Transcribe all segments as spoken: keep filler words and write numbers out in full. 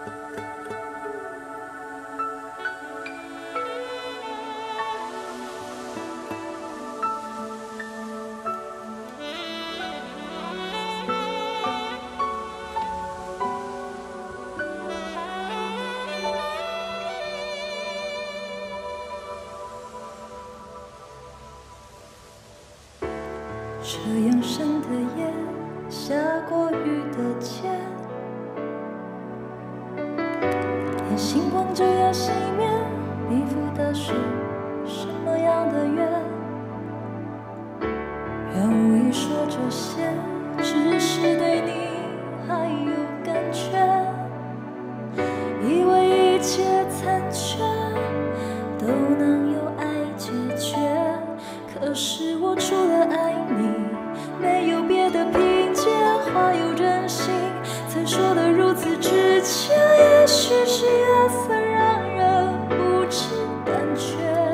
这样深的夜，下过雨的街，眼星光就要熄灭，你赴的是什么样的约？愿无意说这些，只是对你还有感觉，以为一切残缺都能由爱解决，可是我除了爱你，没有别的凭借，话有真心，才说得如此直接。也许是夜色让人不知胆怯，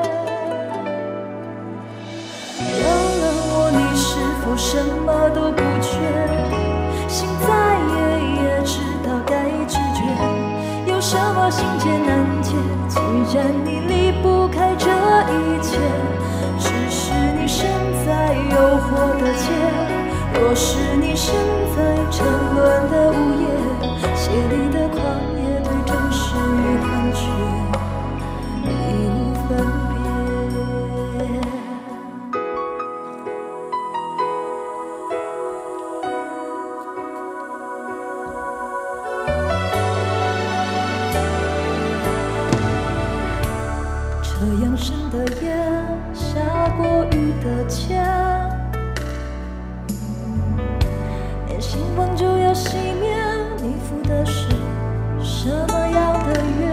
有了我，你是否什么都不缺？心再野也知道该拒绝，有什么心结难解？既然你离不开这一切，只是你身在诱惑的街，若是你身在沉沦的午夜，血里的狂野对真实与幻觉已无分别。这样深的夜，下过雨的街，连星光就要熄灭，你赴的是什么样的约？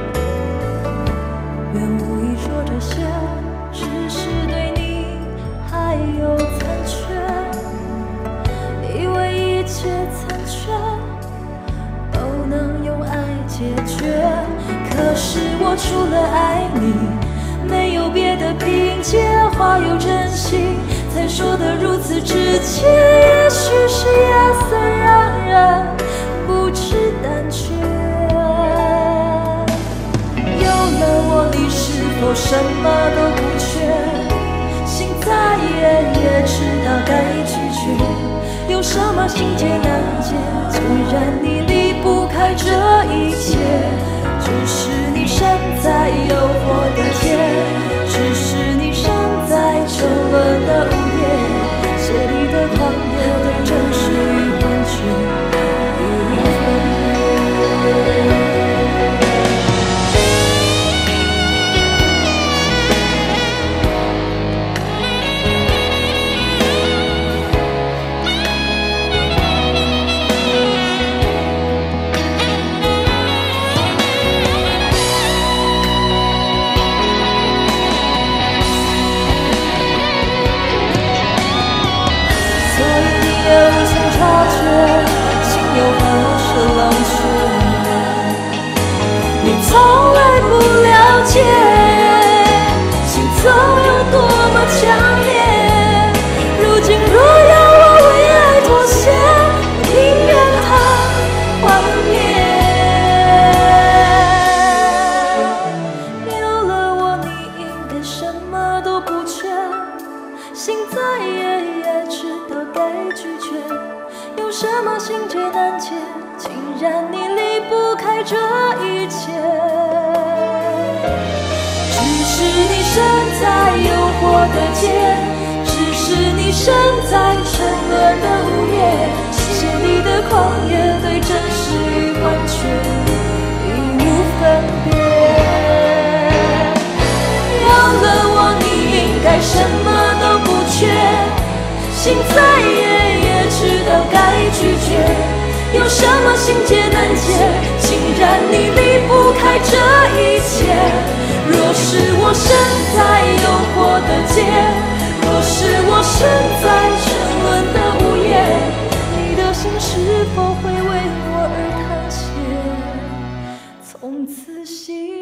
愿无意说这些，只是对你还有残缺，以为一切残缺都能用爱解决，可是我除了爱你，没有别的凭借，话有真心，才说得如此直接。也许是夜色让人不知胆怯，有了我，你是否什么都不缺？心再野也知道该拒绝，有什么心结难解？既然你离不开这一切，只是你身在诱惑的街，只是你身在沉沦的午夜，血里的狂野对真实与幻觉已无分别。心有何时冷却？你从来不了解，心总有多么强烈。如今若要我为爱妥协，宁愿它幻灭。有了我，你应该什么都不缺，心再野也知道该拒绝，有什么心结难解？既然你离不开这一切，只是你身在诱惑的街，只是你身在沉沦的午夜，血里的狂野对真实与幻觉已无分别。有了我，你应该什么都不缺，心再野也知道该拒绝，有什么心结难解？既然你离不开这一切，若是我身在诱惑的街，若是我身在沉沦的午夜，你的心是否会为我而淌血，从此熄